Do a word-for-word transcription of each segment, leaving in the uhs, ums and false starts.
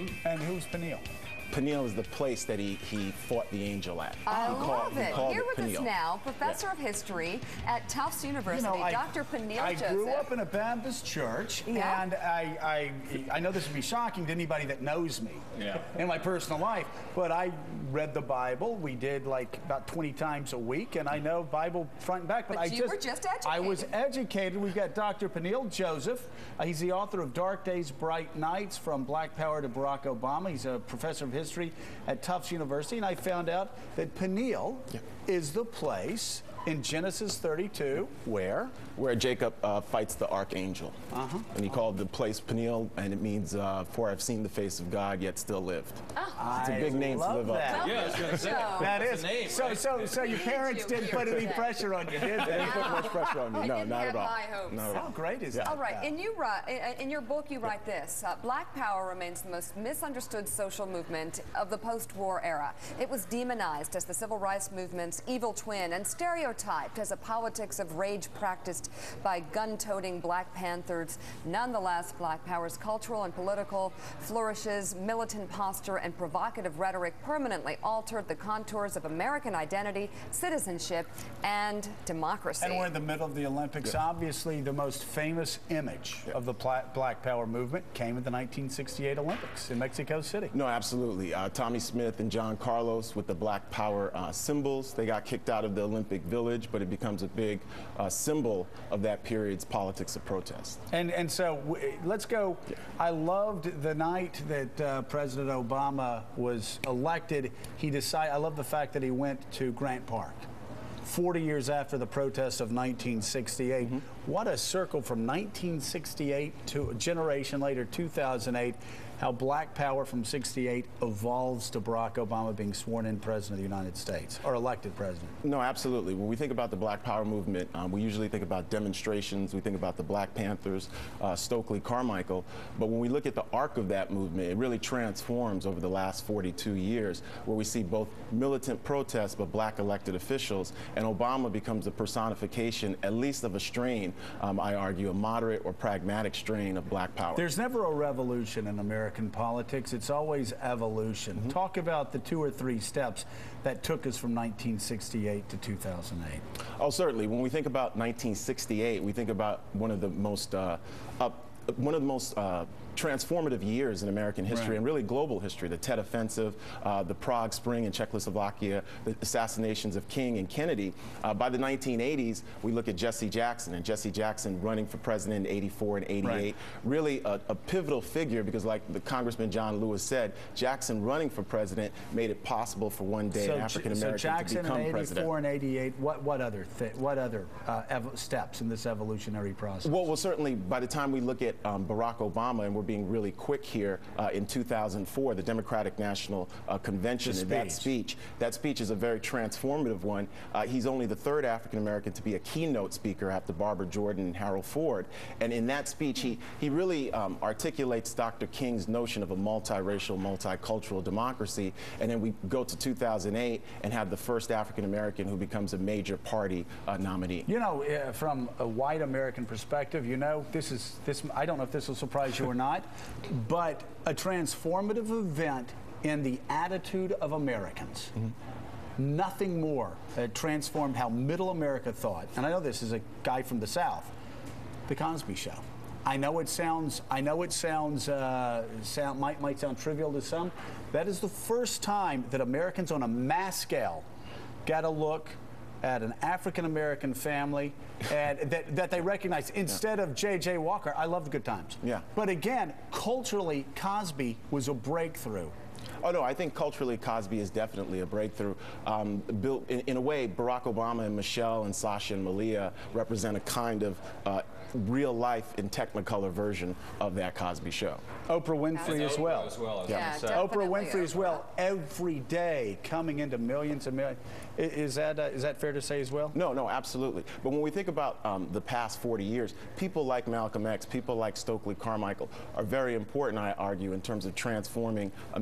And who's Peniel? Peniel is the place that he, he fought the angel at. I he love called, it. He called Here it with Peniel. us now, professor yeah. of history at Tufts University, You know, I, Doctor Peniel I Joseph. grew up in a Baptist church, Yeah. and I, I, I know this would be shocking to anybody that knows me Yeah. in my personal life, but I read the Bible. We did like about twenty times a week, and I know Bible front and back. But, But I you just, were just educated. I was educated. We've got Doctor Peniel Joseph. Uh, he's the author of Dark Days, Bright Nights, From Black Power to Barack Obama. He's a professor of history at Tufts University, and I found out that Peniel Yeah. is the place in Genesis thirty-two where Where Jacob uh, fights the archangel. Uh-huh. And he called the place Peniel, and it means, uh, for I've seen the face of God, yet still lived. Oh. It's a big I name to love live that. up to. Yeah, I was going to say. That is. That's a name, so, right? so, so your parents didn't put any pressure on you, did They they? didn't put much pressure on me. They No, didn't not have at all. high hopes. Not at How all. great is Yeah. that? All right, in you write, in, in your book, you write this: uh, Black Power remains the most misunderstood social movement of the post-war era. It was demonized as the civil rights movement's evil twin and stereotyped as a politics of rage practiced by gun-toting Black Panthers. Nonetheless, Black Power's cultural and political flourishes, militant posture, and provocative rhetoric permanently altered the contours of American identity, citizenship, and democracy. And we're in the middle of the Olympics. Obviously, the most famous image of the Pla- Black Power movement came at the nineteen sixty-eight Olympics in Mexico City. No, absolutely. Uh, Tommy Smith and John Carlos with the Black Power uh, symbols. They got kicked out of the Olympic Village, but it becomes a big uh, symbol of that period's politics of protest. And and so w- let's go. I loved the night that uh, President Obama was elected. He decided. I love the fact that he went to Grant Park, forty years after the protests of nineteen sixty-eight. Mm-hmm. What a circle from nineteen sixty-eight to a generation later, two thousand eight. How Black Power from sixty-eight evolves to Barack Obama being sworn in president of the United States, or elected president. No, absolutely. When we think about the Black Power movement, um, we usually think about demonstrations. We think about the Black Panthers, uh, Stokely Carmichael. But when we look at the arc of that movement, it really transforms over the last forty-two years, where we see both militant protests but Black elected officials. And Obama becomes the personification, at least of a strain, um, I argue, a moderate or pragmatic strain of Black Power. There's never a revolution in American politics. It's always evolution. Mm-hmm. Talk about the two or three steps that took us from nineteen sixty-eight to two thousand eight. Oh, certainly. When we think about nineteen sixty-eight, we think about one of the most uh, up, one of the most uh, transformative years in American history, right, and really global history. The Tet Offensive, uh, the Prague Spring in Czechoslovakia, the assassinations of King and Kennedy. Uh, by the nineteen eighties, we look at Jesse Jackson, and Jesse Jackson running for president in eighty-four and eighty-eight. Right. Really a, a pivotal figure, because like the Congressman John Lewis said, Jackson running for president made it possible for one day so, an African American so Jackson to become in eighty-four president. and eighty-eight, what, what other, th what other uh, ev steps in this evolutionary process? Well, well, certainly by the time we look at um, Barack Obama, and we're being really quick here, uh, in two thousand four, the Democratic National uh, Convention, and that speech, that speech is a very transformative one. Uh, he's only the third African American to be a keynote speaker after Barbara Jordan and Harold Ford. And in that speech, he, he really um, articulates Doctor King's notion of a multiracial, multicultural democracy. And then we go to two thousand eight and have the first African American who becomes a major party uh, nominee. You know, uh, from a white American perspective, you know, this is, this, I don't know if this will surprise you or not, but a transformative event in the attitude of Americans. Mm-hmm. Nothing more uh, transformed how middle America thought. And I know this is a guy from the South, The Cosby Show. I know it sounds, I know it sounds, uh, sound, might, might sound trivial to some. That is the first time that Americans on a mass scale got a look at an African-American family and that, that they recognize instead yeah. of J J Walker. I love the Good Times. Yeah. But again, culturally, Cosby was a breakthrough. Oh, no, I think culturally Cosby is definitely a breakthrough. Um, built, in, in a way, Barack Obama and Michelle and Sasha and Malia represent a kind of uh, real life in Technicolor version of that Cosby Show. Oprah Winfrey as well. As well yeah, yeah. Oprah Winfrey as well, every day coming into millions and millions. Is that, uh, is that fair to say as well? No, no, absolutely. But when we think about um, the past forty years, people like Malcolm X, people like Stokely Carmichael are very important, I argue, in terms of transforming American democracy.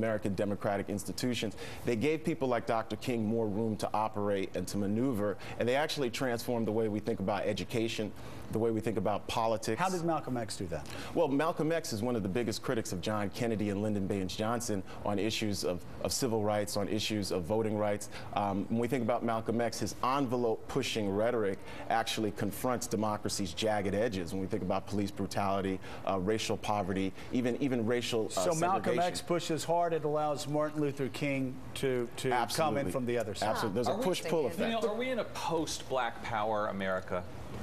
democratic institutions. They gave people like Doctor King more room to operate and to maneuver, and they actually transformed the way we think about education, the way we think about politics. How did Malcolm X do that? Well, Malcolm X is one of the biggest critics of John Kennedy and Lyndon Baines Johnson on issues of, of civil rights, on issues of voting rights. Um, when we think about Malcolm X, his envelope-pushing rhetoric actually confronts democracy's jagged edges. When we think about police brutality, uh, racial poverty, even even racial uh, So Malcolm segregation. X pushes hard. It allows Martin Luther King to, to come in from the other side. Absolutely. There's Are a we push-pull thinking- effect. Daniel, are we in a post-Black Power America?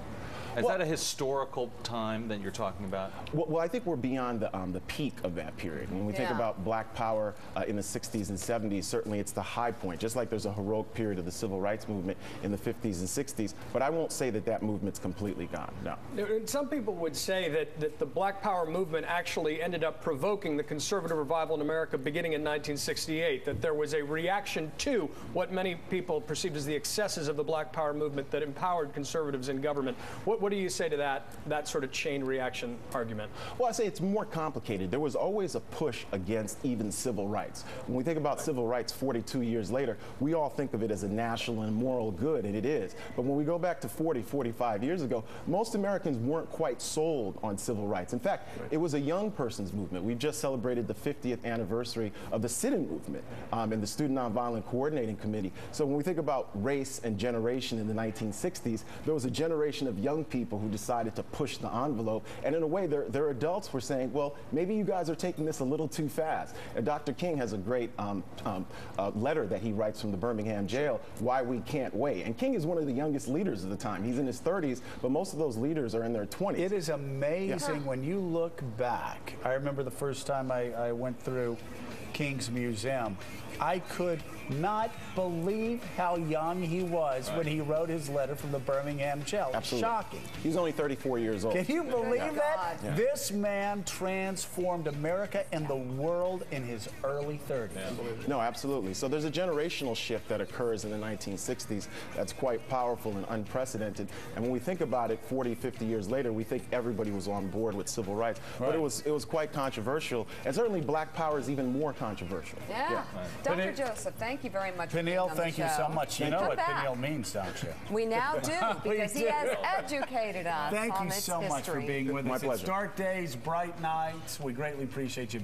Is Well- that a historical time that you're talking about? Well, well, I think we're beyond the, um, the peak of that period. When we think Yeah. about Black Power uh, in the sixties and seventies, certainly it's the high point, just like there's a heroic period of the civil rights movement in the fifties and sixties. But I won't say that that movement's completely gone, no. Some people would say that, that the Black Power movement actually ended up provoking the conservative revival in America beginning in nineteen sixty-eight, that there was a reaction to what many people perceived as the excesses of the Black Power movement that empowered conservatives in government. What, what do you say to that, that sort of chain reaction argument? Well, I say it's more complicated. There was always a push against even civil rights. When we think about civil rights forty-two years later, we all think of it as a national and moral good, and it is. But when we go back to forty, forty-five years ago, most Americans weren't quite sold on civil rights. In fact, right. It was a young person's movement. We've just celebrated the fiftieth anniversary of the sit-in movement um, and the Student Nonviolent Coordinating Committee. So when we think about race and generation in the nineteen sixties, there was a generation of young people who decided to push the envelope, and in a way their, their adults were saying, well, maybe you guys are taking this a little too fast. And Doctor King has a great um, um, uh, letter that he writes from the Birmingham jail, Why We Can't Wait. And King is one of the youngest leaders of the time. He's in his thirties, but most of those leaders are in their twenties. It is amazing Yeah. when you look back. I remember the first time I, I went through King's Museum. I could not believe how young he was right. when he wrote his letter from the Birmingham jail. Absolutely. Shocking. He's only thirty-four years old. Can you believe Oh, that? Yeah. This man transformed America and the world in his early thirties. Yeah. No, absolutely. So there's a generational shift that occurs in the nineteen sixties that's quite powerful and unprecedented. And when we think about it forty, fifty years later, we think everybody was on board with civil rights. Right. But it was it was quite controversial. And certainly Black Power is even more controversial. Yeah. yeah. Right. Doctor Peniel, Joseph, thank you very much. Peniel, for being on thank the you show. so much. You Come know what back. Peniel means, don't you? We now do, because he do. has educated us Thank on you its so much for history. being with My us. pleasure. It's dark days, bright nights. We greatly appreciate you.